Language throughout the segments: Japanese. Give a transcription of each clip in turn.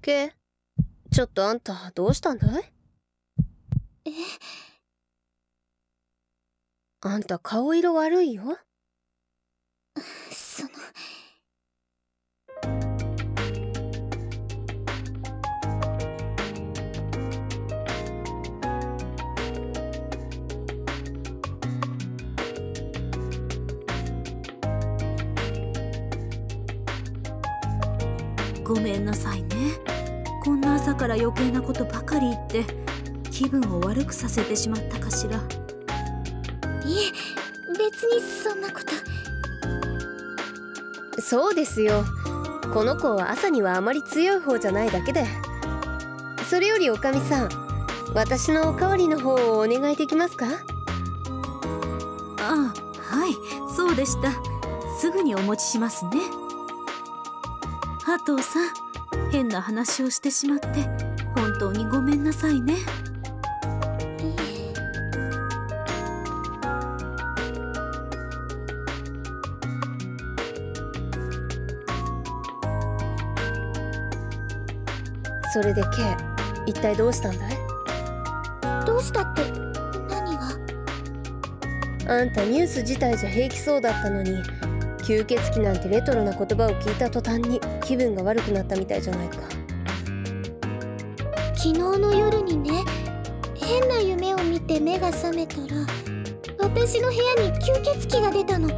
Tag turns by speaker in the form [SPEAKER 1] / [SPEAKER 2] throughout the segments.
[SPEAKER 1] け、ちょっとあんたどうしたんだい？
[SPEAKER 2] え、
[SPEAKER 1] あんた顔色悪いよ。
[SPEAKER 2] その、
[SPEAKER 3] ごめんなさいね。こんな朝から余計なことばかり言って気分を悪くさせてしまったかしら。
[SPEAKER 2] いえ、別にそんなこと。
[SPEAKER 1] そうですよ。この子は朝にはあまり強い方じゃないだけで。それよりおかみさん、私のおかわりの方をお願いできますか？
[SPEAKER 3] ああ、はい、そうでした。すぐにお持ちしますね。ハトーさん、変な話をしてしまって本当にごめんなさいね。
[SPEAKER 1] それで K、 一体どうしたんだい？
[SPEAKER 2] どうしたって何が？
[SPEAKER 1] あんたニュース自体じゃ平気そうだったのに、吸血鬼なんてレトロな言葉を聞いた途端に気分が悪くなったみたいじゃないか。
[SPEAKER 2] 昨日の夜にね、変な夢を見て目が覚めたら、私の部屋に吸血鬼が出たの。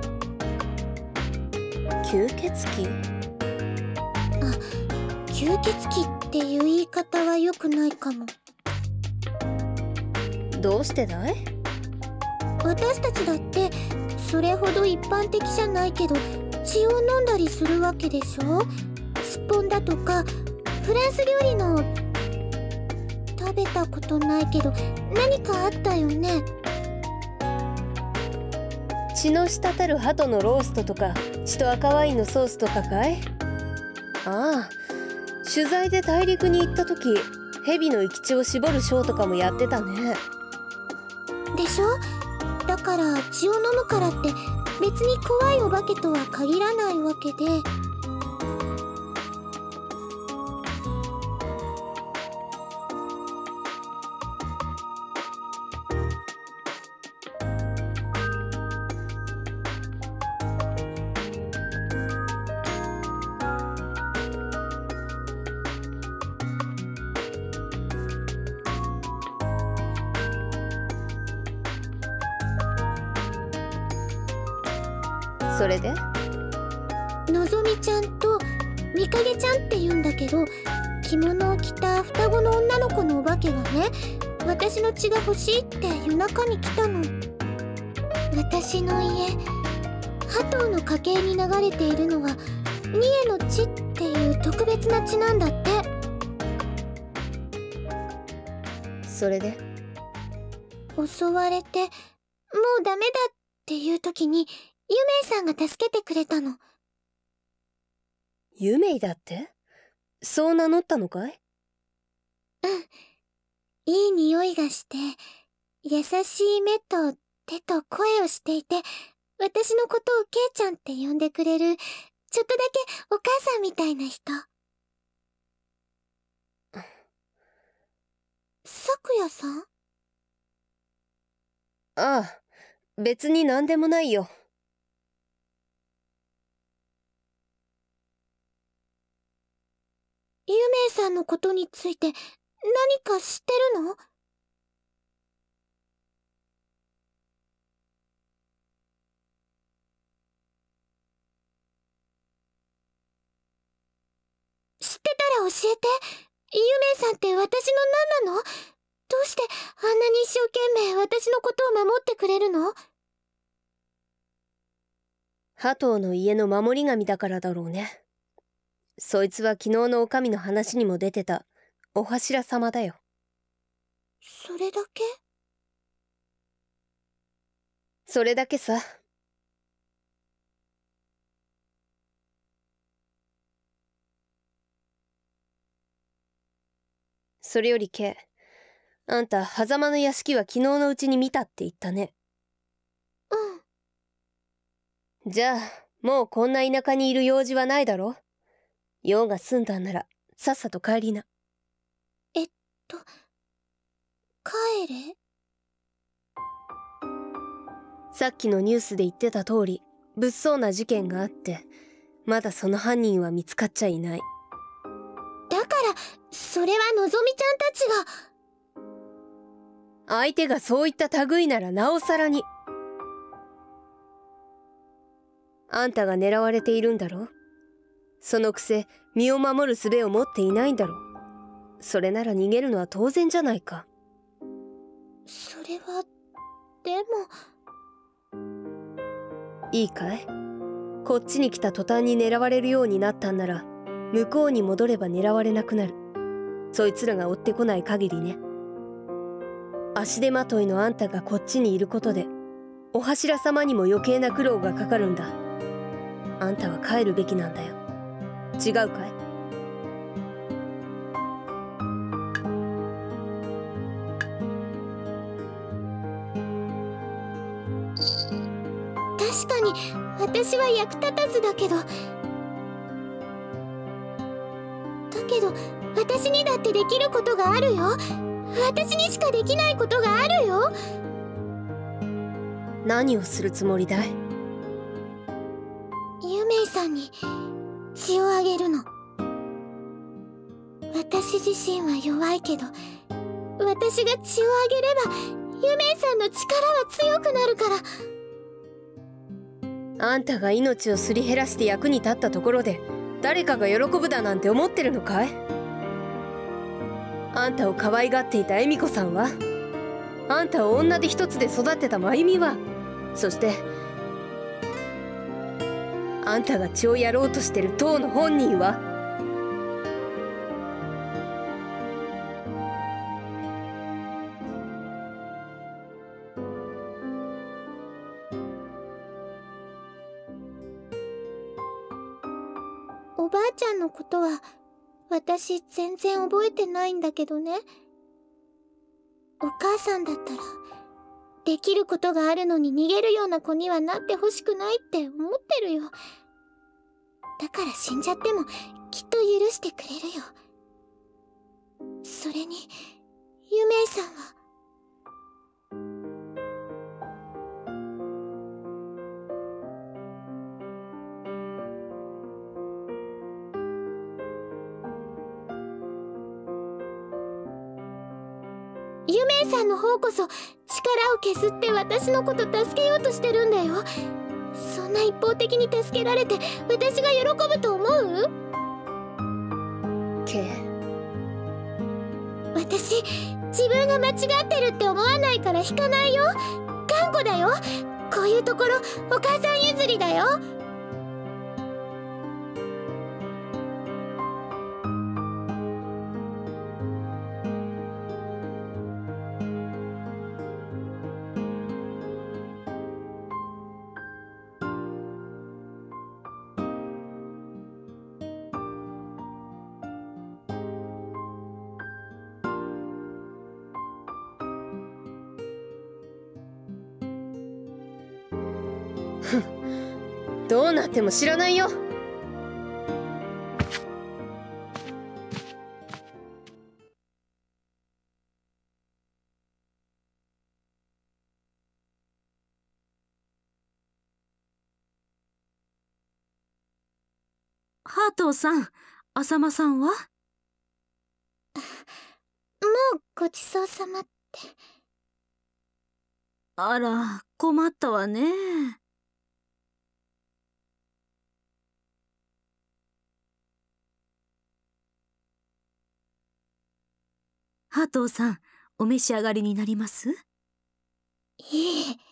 [SPEAKER 1] 吸血鬼？
[SPEAKER 2] あ、吸血鬼っていう言い方は良くないかも。
[SPEAKER 1] どうしてだい？
[SPEAKER 2] 私たちだってそれほど一般的じゃないけど血を飲んだりするわけでしょ。スッポンだとかフランス料理の食べたことないけど何かあったよね。
[SPEAKER 1] 血の滴る鳩のローストとか血と赤ワインのソースとかかい？ああ、取材で大陸に行った時、蛇の生き血を絞るショーとかもやってたね。
[SPEAKER 2] でしょ。だから血を飲むからって別に怖いお化けとは限らないわけで。
[SPEAKER 1] それで？
[SPEAKER 2] のぞみちゃんとみかげちゃんって言うんだけど、着物を着た双子の女の子のお化けがね、私の血が欲しいって夜中に来たの。私の家、ハトーの家系に流れているのはニエの血っていう特別な血なんだって。
[SPEAKER 1] それで？
[SPEAKER 2] 襲われてもうダメだっていう時にユメイさんが助けてくれたの。
[SPEAKER 1] ユメイだって？そう名乗ったのかい？
[SPEAKER 2] うん。いい匂いがして、優しい目と手と声をしていて、私のことをケイちゃんって呼んでくれる、ちょっとだけお母さんみたいな人。さくやさん？
[SPEAKER 1] ああ、別に何でもないよ。
[SPEAKER 2] ユメイさんのことについて何か知ってるの？知ってたら教えて。ユメイさんって私の何なの？どうしてあんなに一生懸命私のことを守ってくれるの？
[SPEAKER 1] ハトーの家の守り神だからだろうね。そいつは昨日のお上の話にも出てたお柱様だよ。
[SPEAKER 2] それだけ？
[SPEAKER 1] それだけさ。それより K、 あんた狭間の屋敷は昨日のうちに見たって言ったね。
[SPEAKER 2] うん。
[SPEAKER 1] じゃあもうこんな田舎にいる用事はないだろ。用が済んだんならさっさと帰りな。
[SPEAKER 2] 帰れ？
[SPEAKER 1] さっきのニュースで言ってた通り、物騒な事件があって、まだその犯人は見つかっちゃいない。
[SPEAKER 2] だからそれはのぞみちゃんたちが。
[SPEAKER 1] 相手がそういった類ならなおさらに。あんたが狙われているんだろ。そのくせ身を守る術を持っていないんだろ。それなら逃げるのは当然じゃないか。
[SPEAKER 2] それはでも。
[SPEAKER 1] いいかい？こっちに来た途端に狙われるようになったんなら、向こうに戻れば狙われなくなる。そいつらが追ってこない限りね。足手まといのあんたがこっちにいることで、お柱様にも余計な苦労がかかるんだ。あんたは帰るべきなんだよ。違うかい？
[SPEAKER 2] 確かに私は役立たずだけど、私にだってできることがあるよ。私にしかできないことがあるよ。
[SPEAKER 1] 何をするつもりだい？
[SPEAKER 2] ユメイさんに血をあげるの。私自身は弱いけど、私が血をあげればユメイさんの力は強くなるから。
[SPEAKER 1] あんたが命をすり減らして役に立ったところで誰かが喜ぶだなんて思ってるのかい？あんたを可愛がっていた恵美子さんは、あんたを女手一つで育てた真由美は、そしてあんたが血をやろうとしてる当の本人は。
[SPEAKER 2] おばあちゃんのことは私全然覚えてないんだけどね。お母さんだったらできることがあるのに逃げるような子にはなってほしくないって思ってるよ。だから死んじゃってもきっと許してくれるよ。それにユメイさんは。ユメイさんの方こそ力を削って私のこと助けようとしてるんだよ。そんな一方的に助けられて私が喜ぶと思う？私自分が間違ってるって思わないから引かないよ。頑固だよ。こういうところお母さん譲りだよ。
[SPEAKER 1] どうなっても知らないよ。
[SPEAKER 3] ハートーさん、浅間さんは？
[SPEAKER 2] もうごちそうさまって。
[SPEAKER 3] あら、困ったわね。ハートーさん、お召し上がりになります？
[SPEAKER 2] いえ。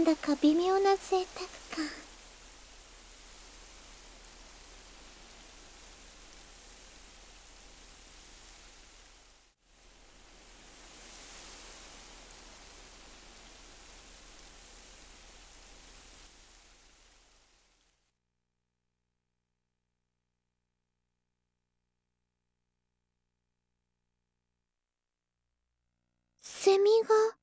[SPEAKER 2] だか微妙な贅沢感。セミが